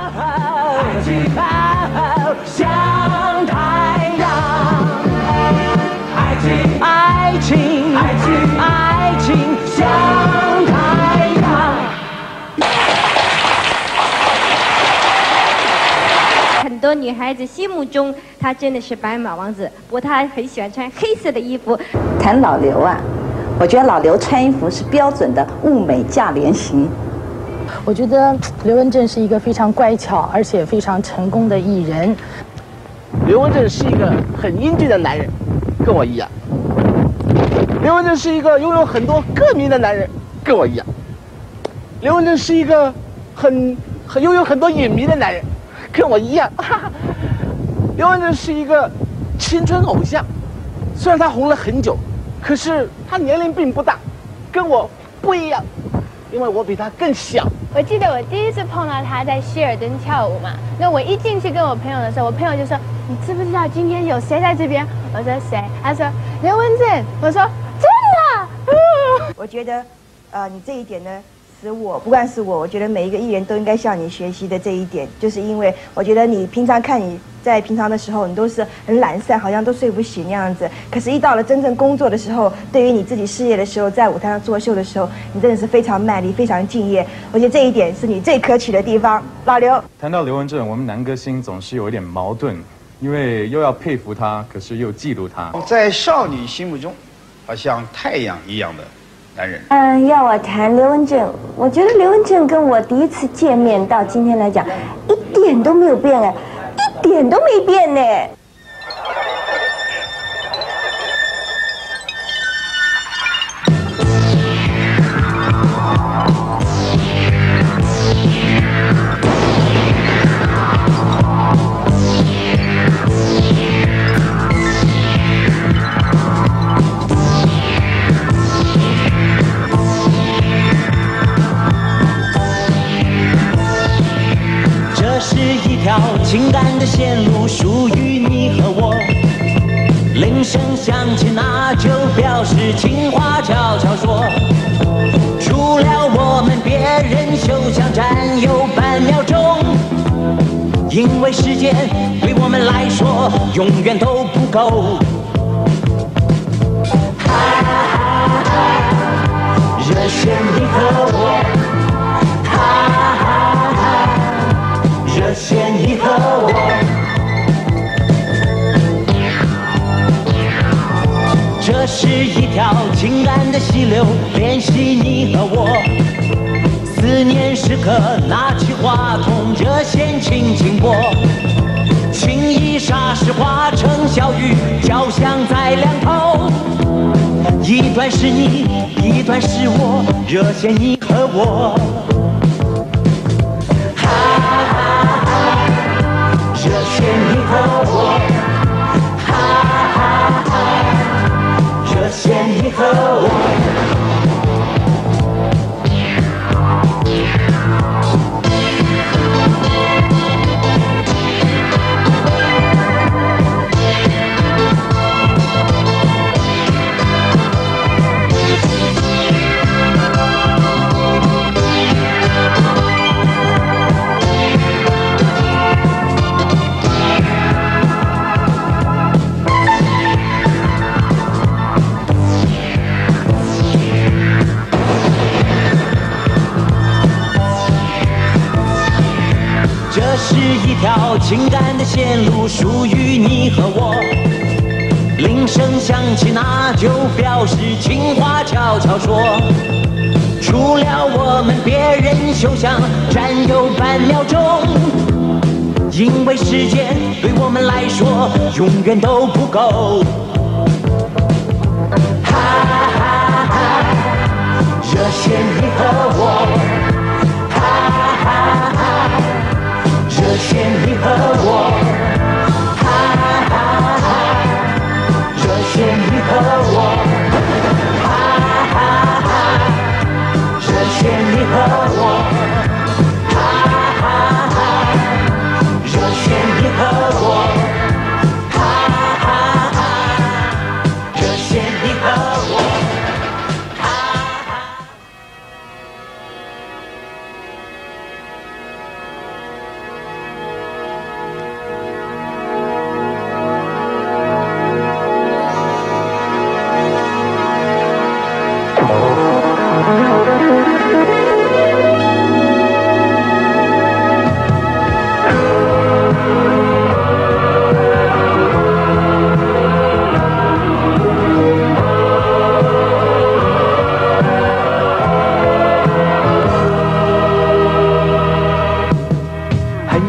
像太阳。爱情像太阳。 很多女孩子心目中，他真的是白马王子，不过他很喜欢穿黑色的衣服。 谈老刘啊，我觉得老刘穿衣服是标准的物美价廉型。 我觉得刘文正是一个非常乖巧而且非常成功的艺人。 刘文正是一个很英俊的男人，跟我一样。刘文正是一个拥有很多歌迷的男人，跟我一样。刘文正是一个拥有很多影迷的男人，跟我一样。刘文正是一个青春偶像，虽然他红了很久，可是他年龄并不大，跟我不一样，因为我比他更小。 我记得我第一次碰到他在希尔登跳舞嘛，那我一进去跟我朋友的时候，我朋友就说：“你知不知道今天有谁在这边？”我说：“谁？”他说：“刘文正。”我说：“真的？” 我觉得，你这一点呢，使我不管是我觉得每一个艺人都应该向你学习的这一点，就是因为我觉得你平常看你在平常的时候，你都是很懒散，好像都睡不醒那样子。可是，一到了真正工作的时候，对于你自己事业的时候，在舞台上作秀的时候，你真的是非常卖力，非常敬业。我觉得这一点是你最可取的地方。老刘， 谈到刘文正，我们男歌星总是有一点矛盾，因为又要佩服他，可是又嫉妒他。 在少女心目中，好像太阳一样的男人。 要我谈刘文正，我觉得刘文正跟我第一次见面到今天来讲，一点都没有变哎，一点都没变呢。 情感的线路属于你和我，铃声响起，那就表示情话悄悄说。除了我们，别人休想占有半秒钟，因为时间对我们来说永远都不够。热线你和我，热线你和我，这是一条情感的溪流，联系你和我。思念时刻，拿起话筒，热线轻轻拨，情意霎时化成小雨，交响在两头。一段是你，一段是我，热线你和我。热线你和我，热线你和我。是一条情感的线路，属于你和我。铃声响起，那就表示情话悄悄说。除了我们，别人休想占有半秒钟，因为时间对我们来说永远都不够。热线你和我。热线你和我，热线你和我，热线你和我，热线你和我，热线你和我。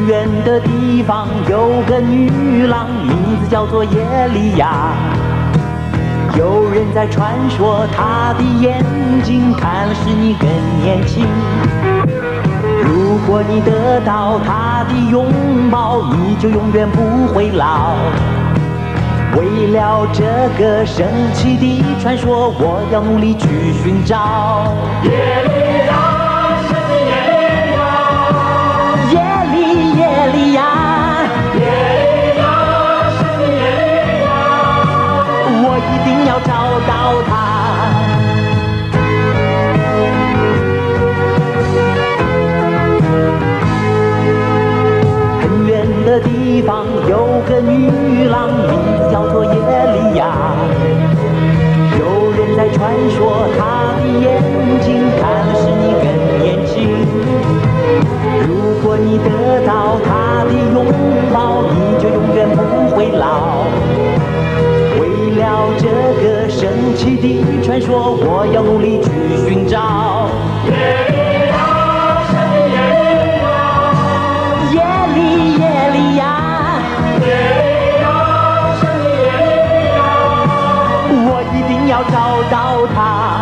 远的地方有个女郎，名字叫做耶利亚。有人在传说，她的眼睛看了使你更年轻。如果你得到她的拥抱，你就永远不会老。为了这个神奇的传说，我要努力去寻找。耶利亚，神的耶利亚，耶利亚，耶利亚，神的耶利亚，我一定要找到她。很远的地方有个女郎，名字叫做耶利亚。有人在传说，她的眼睛看了使你更年轻。如果你得到她的拥抱，你就永远不会老。为了这个神奇的传说，我要努力去寻找。耶利亚，神的耶利亚，耶利亚，耶利亚，神的耶利亚，我一定要找到她。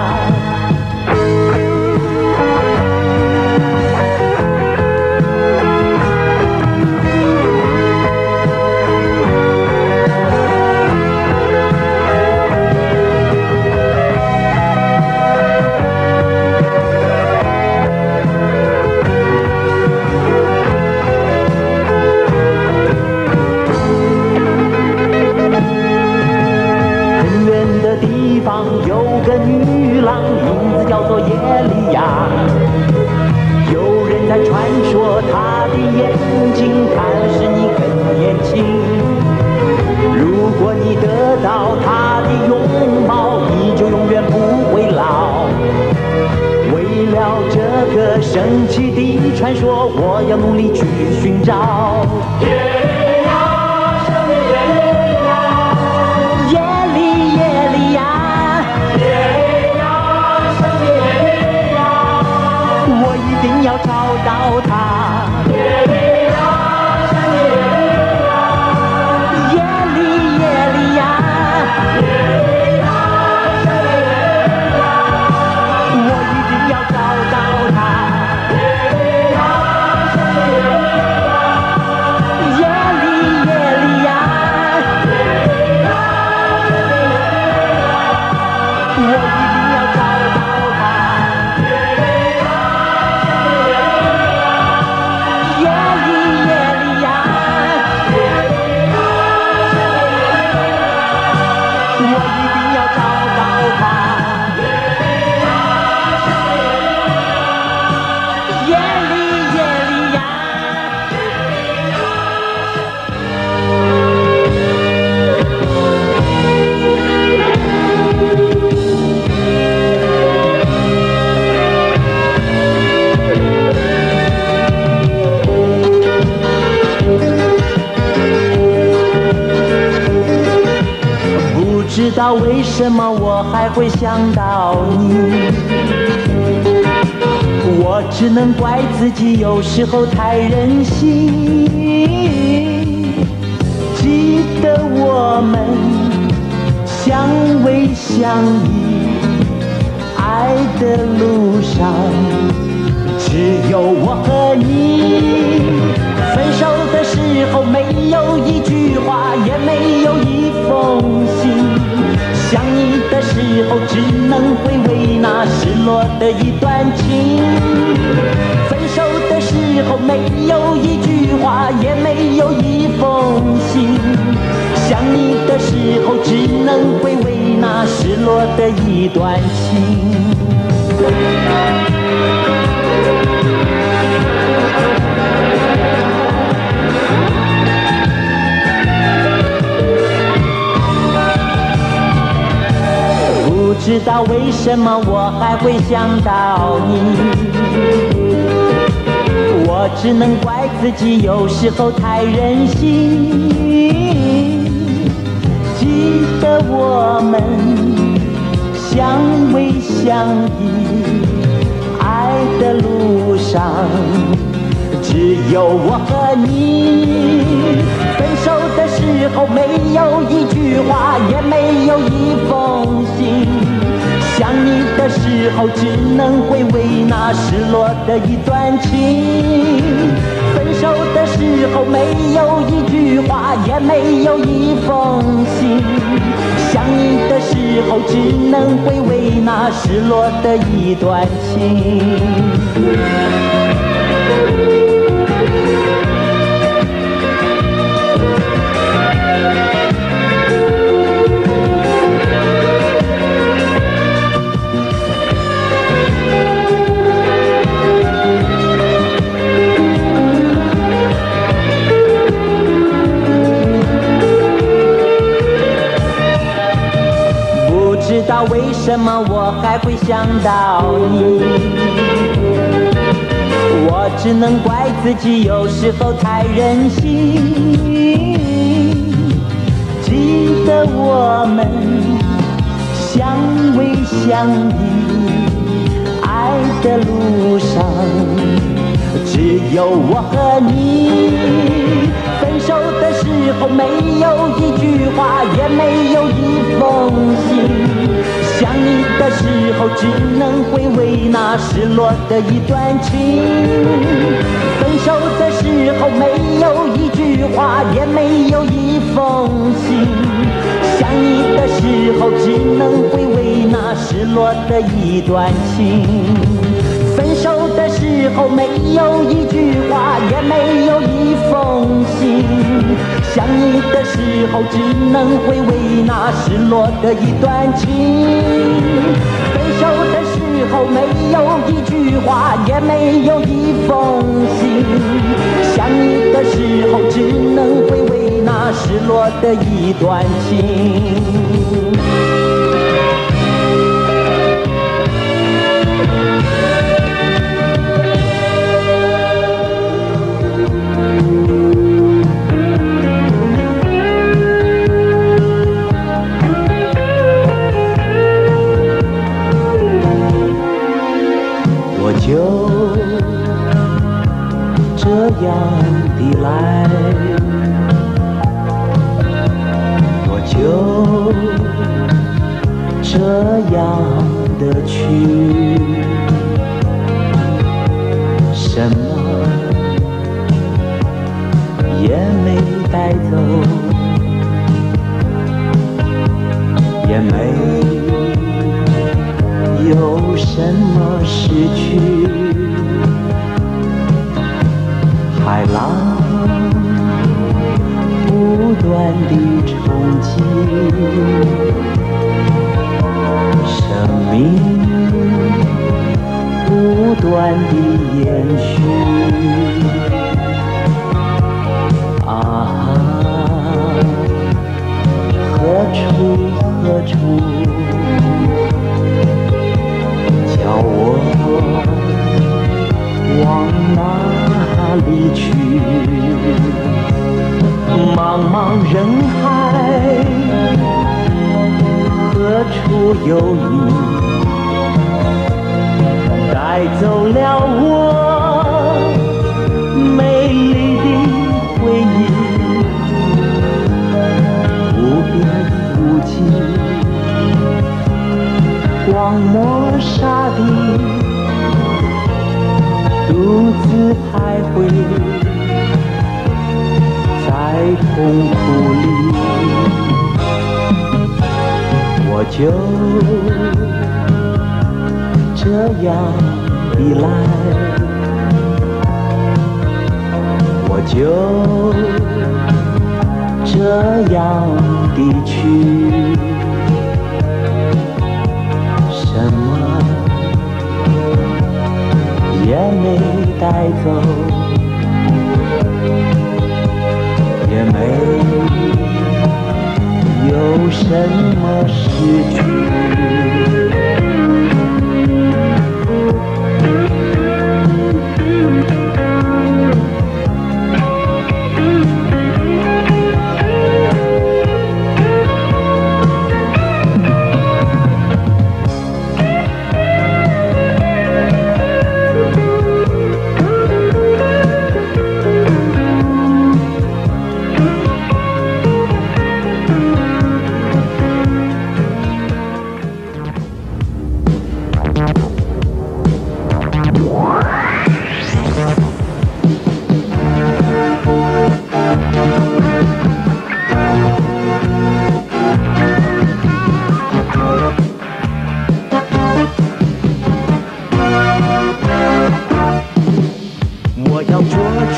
有个女郎，名字叫做耶利亚。有人在传说，她的眼睛看了使你更年轻。如果你得到她的拥抱，你就永远不会老。为了这个神奇的传说，我要努力去寻找。耶利亚，神的耶利亚，耶利亚。一定要找到她。耶利亚，神的耶利亚，耶利亚，耶利亚，神的耶利亚，我一定要找到她。耶利亚，神的耶利亚，耶利亚，耶利亚，神的耶利亚，我一定要找到她。不知道为什么我还会想到你，我只能怪自己有时候太任性。记得我们相偎相依，爱的路上只有我和你。分手的时候没有一句话，也没有一封信。想你的时候只能回味那失落的一段情。分手的时候没有一句话，也没有一封信。想你的时候只能回味那失落的一段情。不知道为什么我还会想到你，我只能怪自己有时候太任性。记得我们相偎相依，爱的路上只有有我和你。分手的时候没有一句话，也没有一封信。想你的时候只能回味那失落的一段情。分手的时候没有一句话，也没有一封信。想你的时候只能回味那失落的一段情。不知道为什么我还会想到你，我只能怪自己有时候太任性。记得我们相偎相依，爱的路上只有我和你。分手的时候没有一句话，也没有一封信。想你的时候只能回味那失落的一段情。分手的时候没有一句话，也没有一封信。想你的时候只能回味那失落的一段情。分手的时候没有一句话，也没有一封信。想你的时候只能回味那失落的一段情。分手的时候没有一句话，也没有一封信。想你的时候只能回味那失落的一段情。就这样的来，我就这样的去，什么也没带走，也没有什么失去。海浪不断地冲击，生命不断地延续。啊，何处何处叫我往哪里去？茫茫人海，何处有你？带走了我美丽的回忆，无边无际，光抹沙地，独自徘徊在痛苦里。我就这样的来，我就这样的去，什么也没带走，也没有什么失去。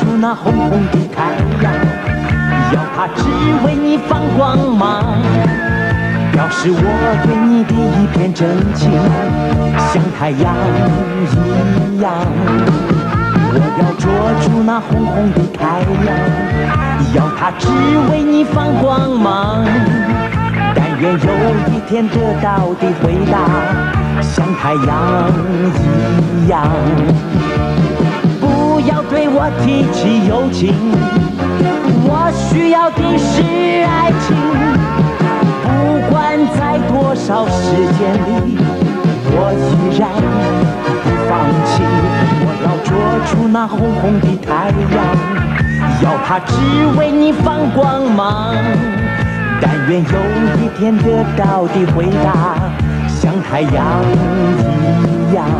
住那红红的太阳，要它只为你放光芒，表示我对你的一片真情，像太阳一样。我要捉住那红红的太阳，要它只为你放光芒，但愿有一天得到的回答像太阳一样。不要对我提起友情，我需要的是爱情。不管在多少时间里，我依然不放弃。我要捉住那红红的太阳，要它只为你放光芒，但愿有一天得到的回答像太阳一样。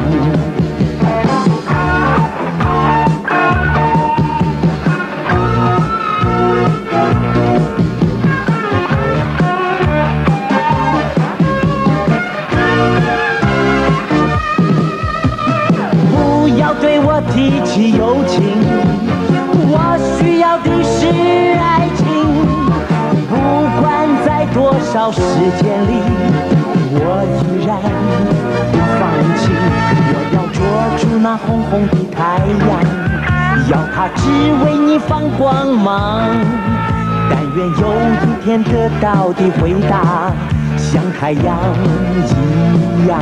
提起友情，我需要的是爱情。不管在多少时间里，我依然不放弃。我要捉住那红红的太阳，要它只为你放光芒，但愿有一天得到的回答像太阳一样。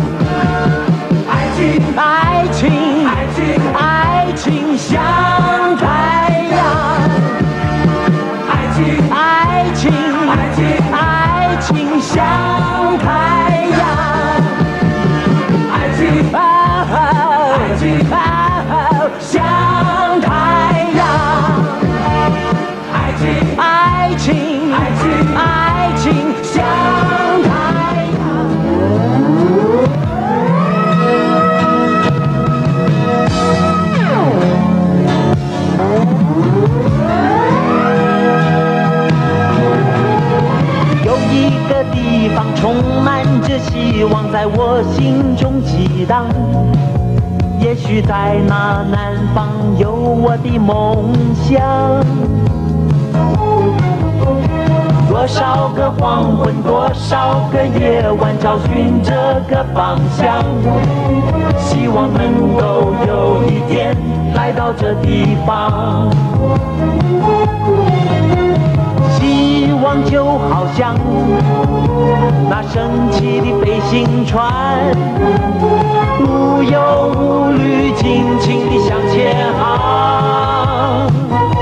爱情，爱情，爱情像太阳。爱情，爱情，爱情，爱情像太阳。爱情，爱情，像太阳。爱情，爱情，爱情，爱情像太阳。地方充满着希望，在我心中激荡。也许在那南方有我的梦想。多少个黄昏，多少个夜晚，找寻这个方向。希望能够有一天来到这地方。希望就好像那升起的飞行船，无忧无虑，尽情地向前航。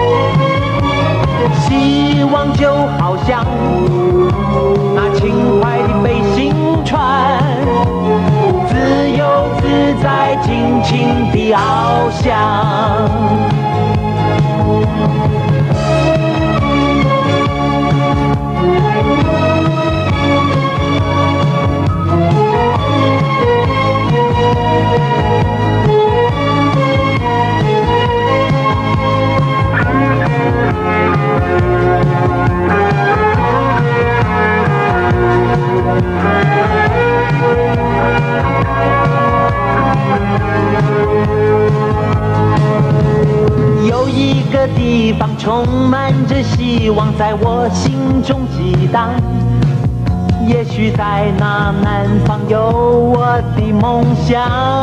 希望就好像那轻快的飞行船，自由自在，尽情地翱翔。有一个地方充满着希望，在我心中激荡。也许在那南方有我的梦想。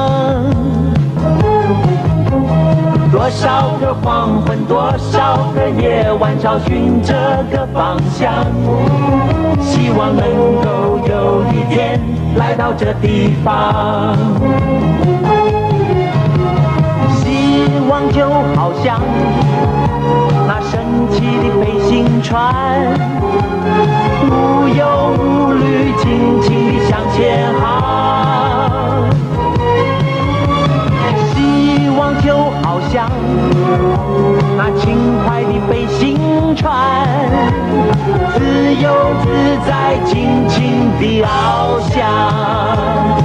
多少个黄昏，多少个夜晚，找寻这个方向。希望能够有一天来到这地方。希望就好像那升起的飞行船，无忧无虑，尽情地向前航。希望就好像那轻快的飞行船，自由自在，尽情地翱翔。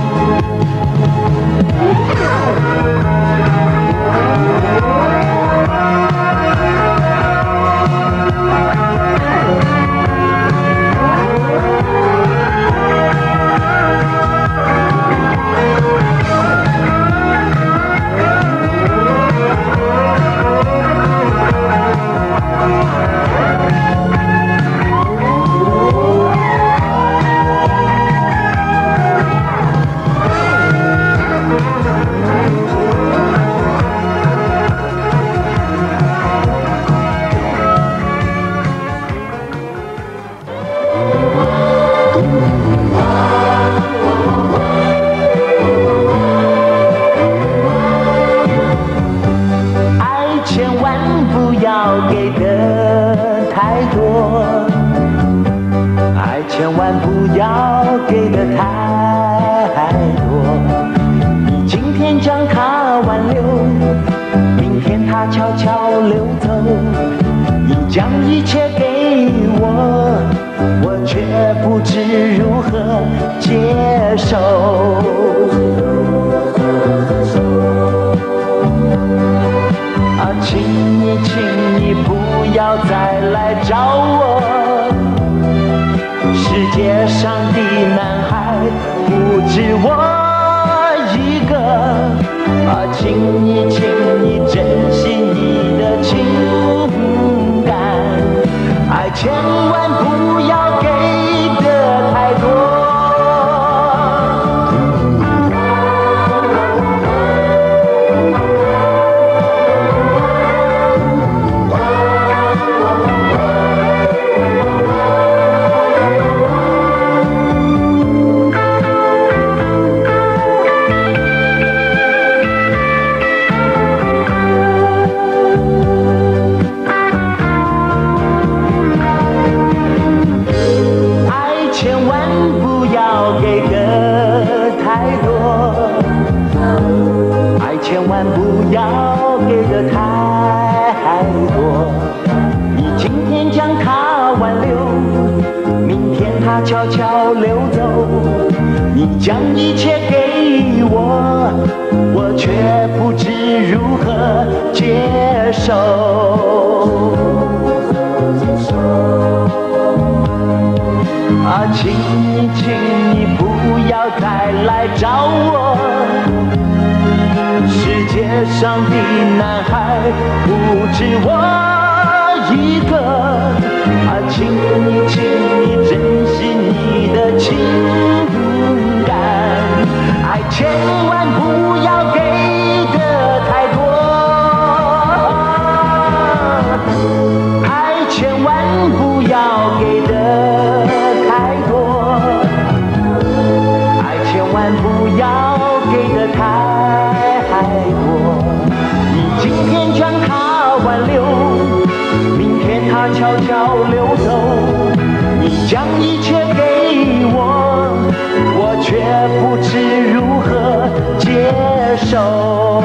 千万不要给的太多，爱千万不要给的太多。你今天将它挽留，明天它悄悄溜走。你将一切给我，我却不知如何接受。请你不要再来找我，世界上的男孩不止我一个。请你珍惜你的情感，爱千万不要给的太多。千万不要给的太多，你今天将它挽留，明天它悄悄溜走。你将一切给我，我却不知如何接受。请你不要再来找我，世界上的男孩不止我一个。请你珍惜你的情感，爱千万不要给的太多，爱千万不要给的太多，爱千万不要给的太多。你今天将它挽留，明天它悄悄溜走。你将一切给我，我却不知如何接受。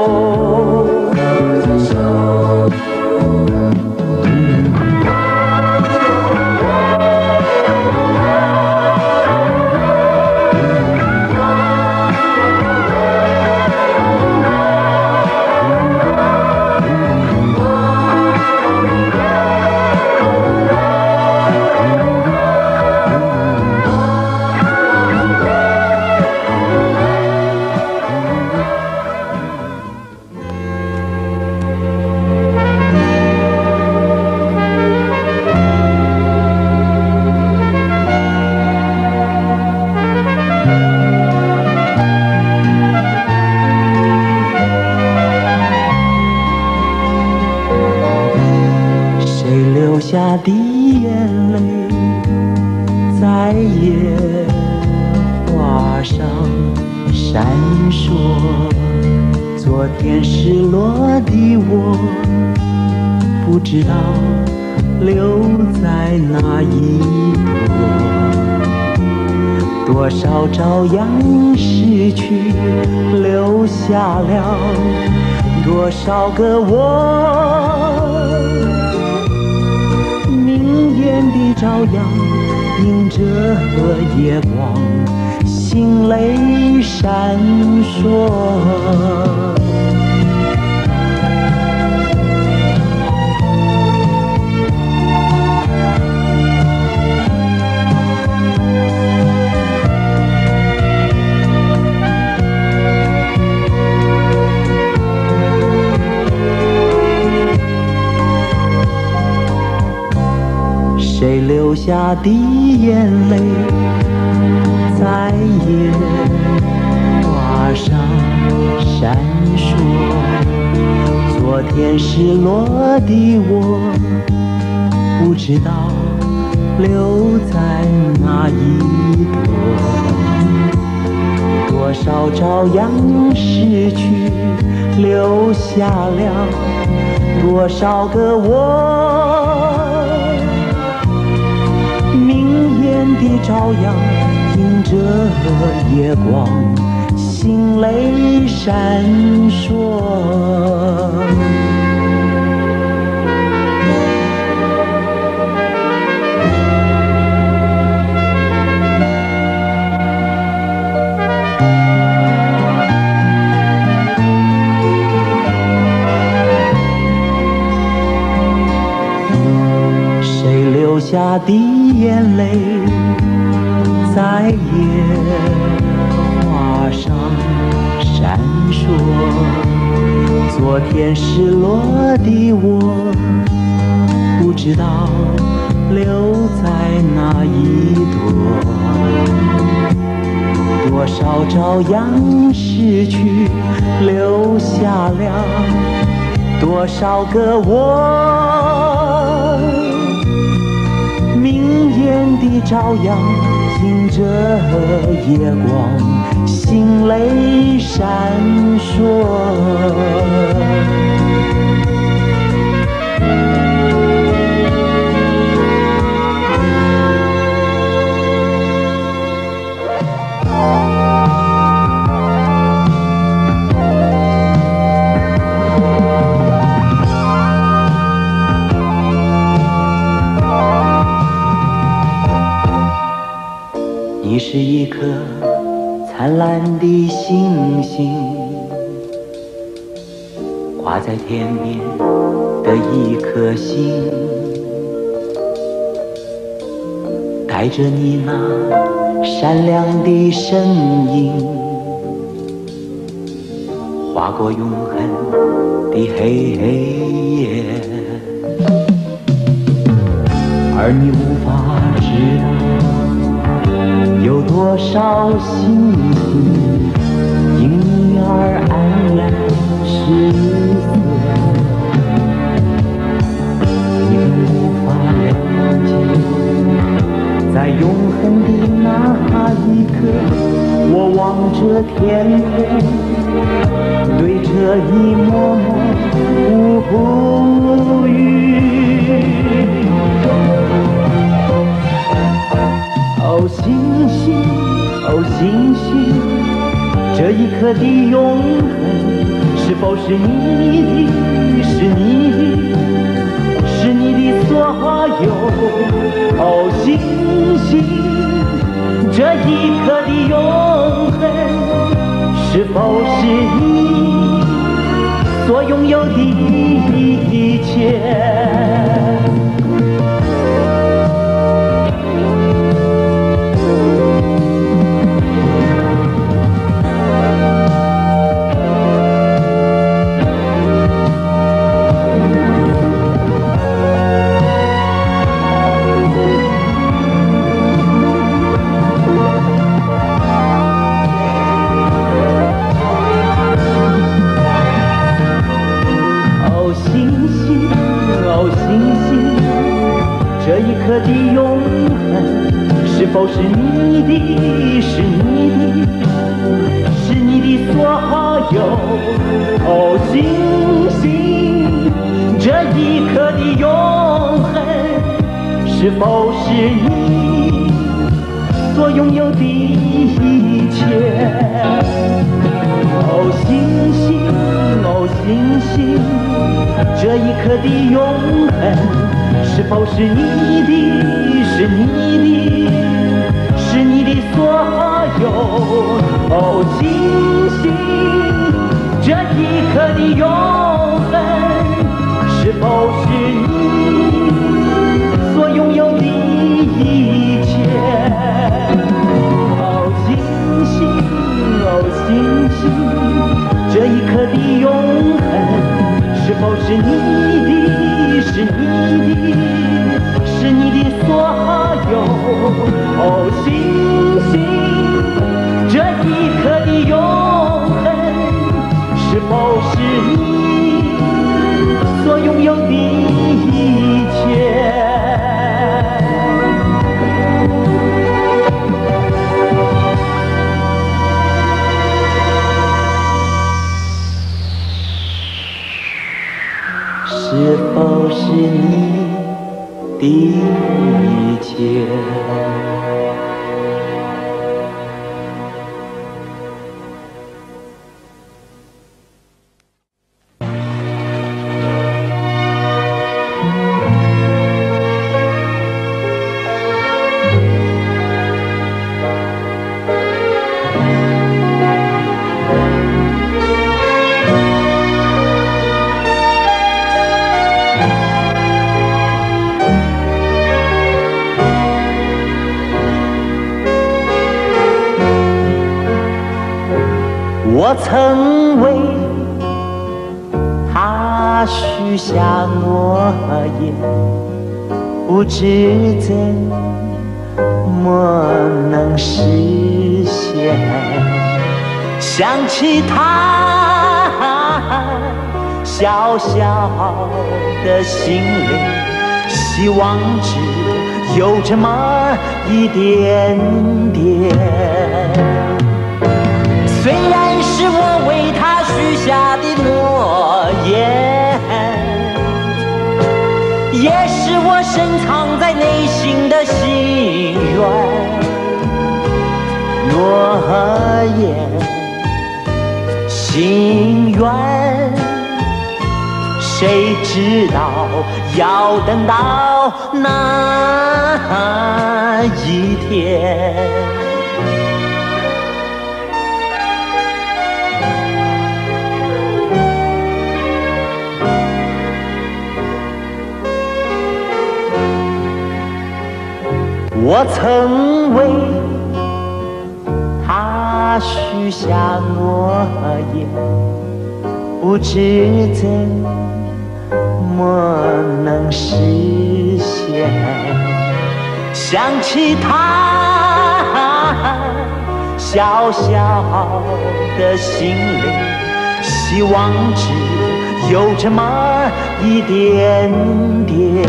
下的眼泪再也画上闪烁，昨天失落的我，不知道留在哪一国，多少朝阳逝去，留下了多少个我。明艳的朝阳映着夜光，心泪闪烁。谁流下的眼泪再也画上闪烁，昨天失落的我，不知道留在哪一朵，多少朝阳逝去，留下了多少个我，明艳的朝阳映着夜光，心泪闪烁。流下的眼泪在野花上闪烁，昨天失落的我，不知道留在哪一朵，多少朝阳逝去，留下了多少个我，明艳的朝阳映着夜光，心泪闪烁。你是一颗灿烂的星星，挂在天边的一颗心，带着你那闪亮的身影，划过永恒的黑夜，而你无法知道有多少星星因你而黯然失色，你更无法了解，在永恒的那一刻，我望着天空，对着一幕幕无语。哦，星星，哦，星星，这一刻的永恒，是否是你的？是你的，是你的所有。哦，星星，这一刻的永恒，是否是你所拥有的一切？这一刻的永恒，是否是你的？是你的，是你的所有。哦，星星，这一刻的永恒，是否是你所拥有的一切？哦，星星，哦，星星，这一刻的永恒，是否是你的？是你的，是你的所有。哦，星星，这一刻的永恒，是否是你所拥有的一切？哦，星星，哦，星星，这一刻的永恒，是否是你的？是你的，是你的所有。哦，星星，这一刻的永恒，是否是你是否是你的一切？我曾为他许下诺言，不知怎么能实现。想起他小小的心灵，希望只有这么一点点。虽然是我为他许下的诺言，也是我深藏在内心的心愿。诺言，心愿，谁知道要等到哪一天？我曾为他许下诺言，不知怎么能实现。想起他小小的心灵，希望只有这么一点点。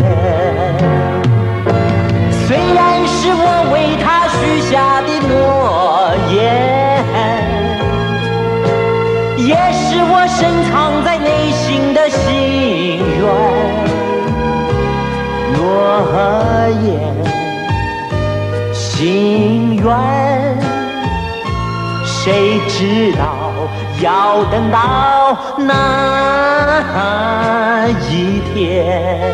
虽然是我为他许下的诺言，也是我深藏在内心的心愿。诺言，心愿，谁知道要等到哪一天？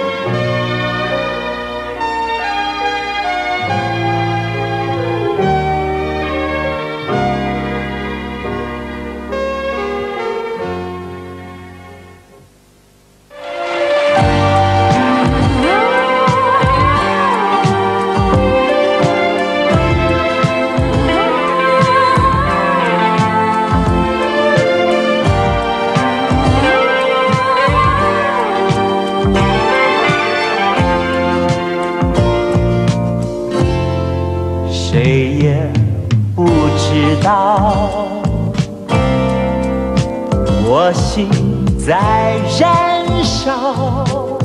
谁也不知道，我心在燃烧，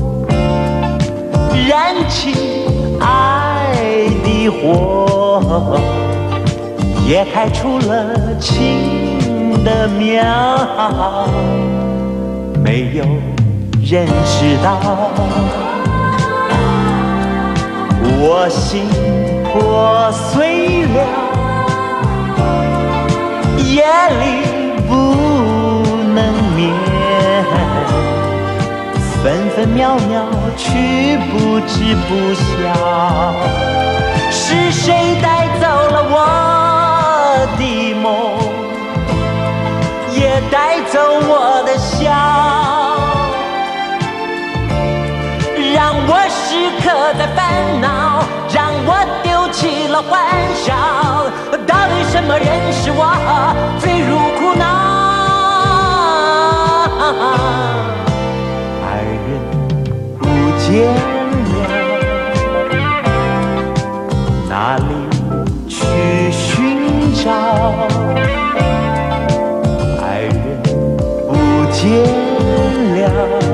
燃起爱的火，也开出了情的苗。没有人知道，我心破碎了，夜里不能眠，分分秒秒去不知不晓。是谁带走了我的梦，也带走我的笑，让我时刻在烦恼，让我丢弃了欢笑。到底什么人使我坠入苦恼？爱人不见了，哪里去寻找？爱人不见了，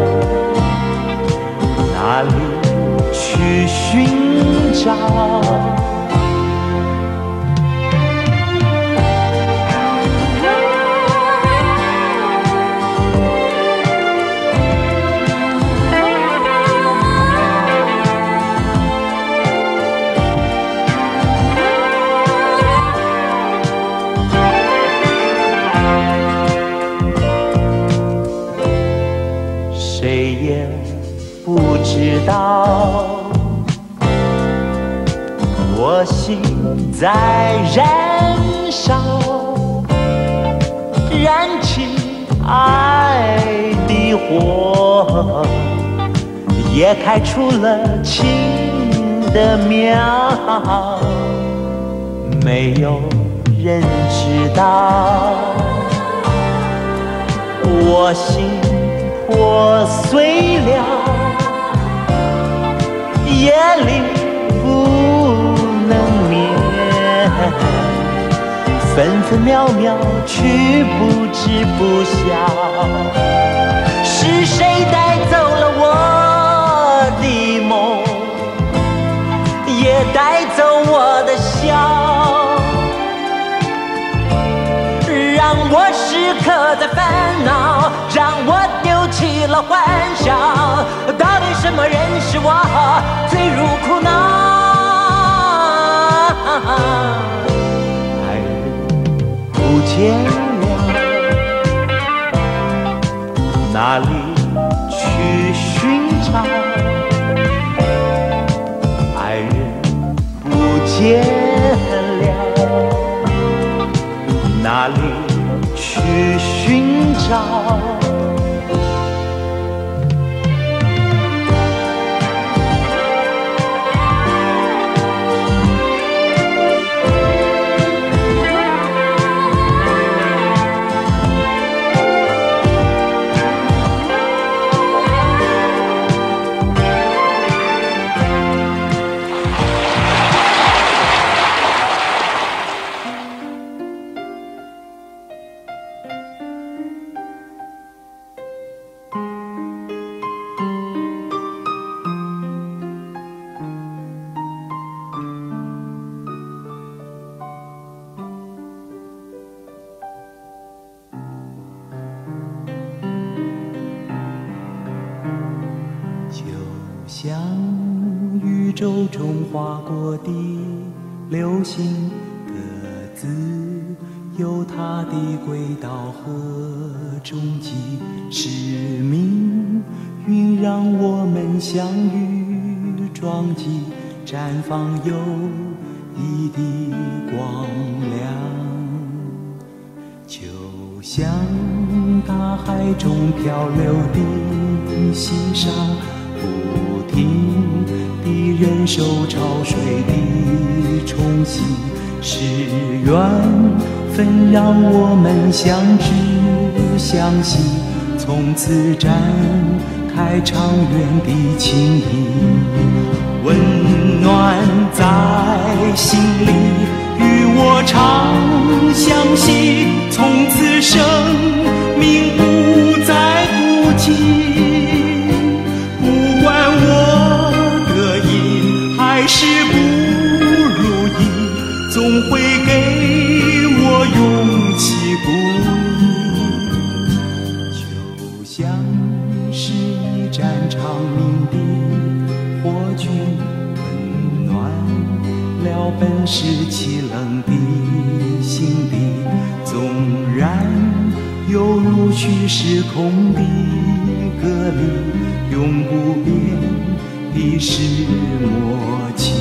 哪里去寻找？ 不知道，我心在燃烧，燃起爱的火，也开出了情的苗，没有人知道，我心破碎了，夜里不能眠，分分秒秒去不知不晓，是谁带走了我的梦，也带走我的笑，让我时刻在烦恼，让我丢弃了幻想，到底什么人使我坠入苦恼？爱人不见了，哪里去寻找？爱人不见了，哪里去寻找？像宇宙中划过的流星，各自有它的轨道和终极使命，运让我们相遇撞击，绽放友谊的光亮。就像大海中漂流的细沙，不停地忍受潮水的冲洗，是缘分让我们相知相惜，从此展开长远的情谊，温暖在心里，与我长相惜，从此生命不再孤寂。不管我得意还是不如意，总会给我勇气鼓励。就像是一盏长明的火炬，温暖了本是凄冷的心底，纵然犹如虚时空的隔离，永不变的是默契。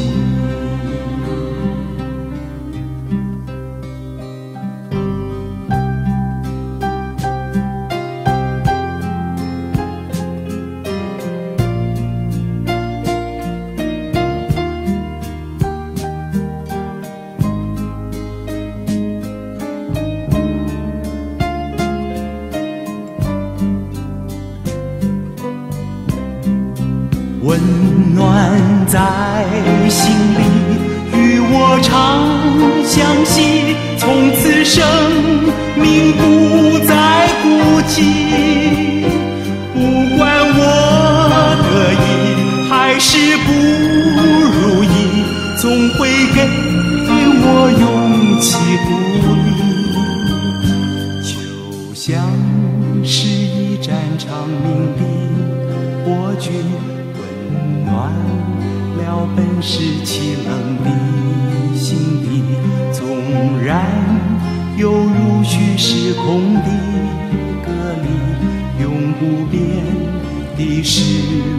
温暖在心里，与我长相惜，从此生命不再孤寂。不管我得意还是不如意，总会给我勇气鼓励。就像是一盏长明的火炬，暖了本是凄冷的心底，纵然犹如虚时空的隔离，永不变的是